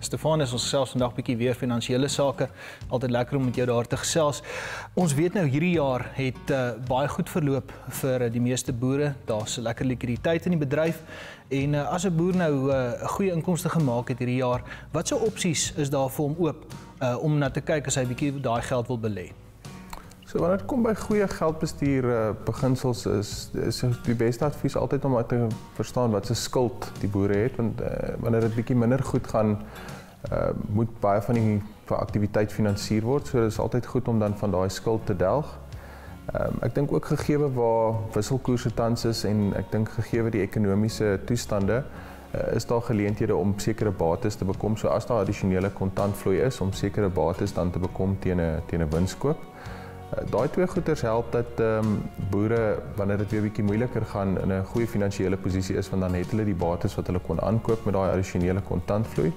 Stefanus, ons gesels vandag 'n bietjie weer finansiële sake. Altyd lekker om met jou daar te gesels. Ons weet nou hierdie jaar het baie goed verloop vir die meeste boere. Daar's lekker likwiditeit in die bedryf en as 'n boer nou 'n goeie inkomste gemaak het hierdie jaar, watse opsies is daar vir hom oop om na te kyk as hy bietjie daai geld wil belê? So wanneer dit kom by goeie geldbestuur beginsels is die beste advies altyd om te verstaan wat se skuld die boere het, want wanneer dit bietjie minder goed gaan, moet baie van die aktiwiteit finansier word, so dit is altyd goed om dan van daai skuld te delg. Ek dink ook gegeewe waar wisselkoerse tans is en ek dink gegeewe die ekonomiese toestande, is daar geleenthede om sekere bates te bekom, so as daar addisionele kontantvloei is, om sekere bates dan te bekom teen 'n winskoop. Daai twee goeders help dat boere, wanneer dit weer bietjie moeiliker gaan, in 'n goeie finansiële posisie is, want dan het hulle die bates wat hulle kon aankoop met daai addisionele kontantvloei.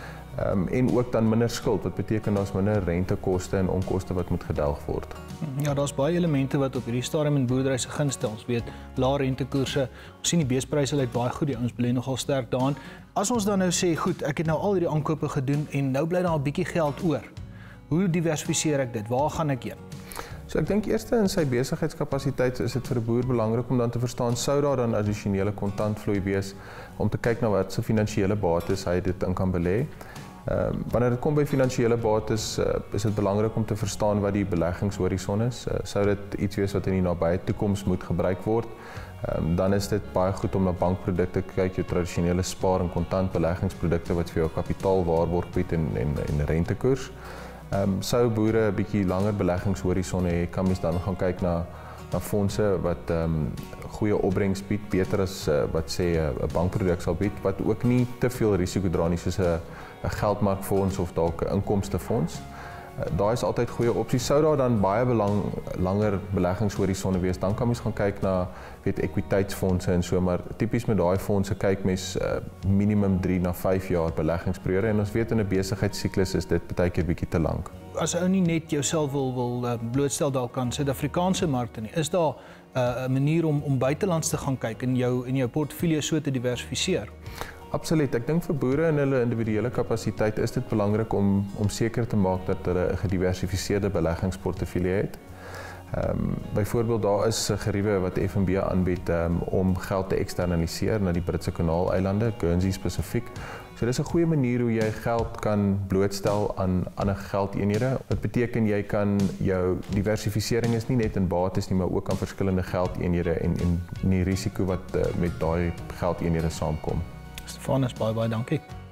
En ook dan minder skuld, wat beteken daar's minder rentekoste en onkoste wat moet gedelg word. Ja, daar's baie elemente wat op hierdie stadium in boerdery se gunste stel. Ons weet lae rentekoerse, ons sien die beespryse lyk baie goed, die ouens belê nogal sterk daarin. As ons dan nou sê, goed, ek het nou al hierdie aankope gedoen en nou bly daar 'n bietjie geld oor. Hoe diversifiseer ek dit? Waar gaan ek heen? So ek dink eerste in sy besigheidskapasiteit is dit vir 'n boer belangrik om dan te verstaan, sou daar dan addisionele kontantvloei wees om te kyk na wat se finansiële bates hy dit in kan belê. Wanneer dit kom by finansiële bates, is dit belangrik om te verstaan wat die beleggingshorison is. Sou dit iets wees wat in die nabye toekoms moet gebruik word, dan is dit baie goed om na bankprodukte te kyk, jou tradisionele spaar- en kontantbeleggingsprodukte wat vir jou kapitaalwaarborg bied en rentekoers. Sou boere 'n bietjie langer beleggingshorison hê, kan mens dan gaan kyk na fondse wat goeie opbrengs bied, beter as wat sê 'n bankproduk sal bied, wat ook nie te veel risiko dra nie, soos 'n geldmarkfonds of dalk 'n inkomstefonds. Daai is altyd goeie opsies. Sou daar dan baie langer beleggingshorisonne wees, dan kan mens gaan kyk na ekwiteitsfondse en so, maar tipies met daai fondse kyk mens minimum 3 na 5 jaar beleggingsperiode, en ons weet in 'n besigheidssiklus is dit baie keer bietjie te lank. As ou nie net jouself wil blootstel dalk aan Suid-Afrikaanse markte nie, is daar 'n manier om buitelands te gaan kyk en jou portefeuljo so te diversifiseer? Absoluut. Ek dink vir boere in hulle individuele kapasiteit is dit belangrik om seker te maak dat hulle 'n gediversifiseerde beleggingsportefeulje het. Byvoorbeeld daar is geriewe wat FNB aanbied om geld te eksternaliseer na die Britse Kanaaleilande, Guernsey spesifiek. So dis 'n goeie manier hoe jy geld kan blootstel aan ander geldeenhede. Wat beteken jy kan jou diversifisering is nie net in bates nie, maar ook aan verskillende geldeenhede en die risiko wat met daai geldeenhede saamkom. Stefanus, baie dankie.